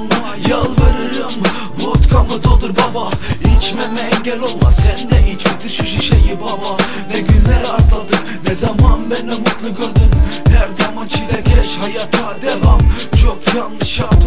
yalvarırım. Vodkamı doldur baba, İçmeme engel olmaz, sen de iç, bitir şu şişeyi baba. Ne günler atladık, ne zaman beni mutlu gördün. Her zaman çilekeş, hayata devam. Çok yanlış yaptım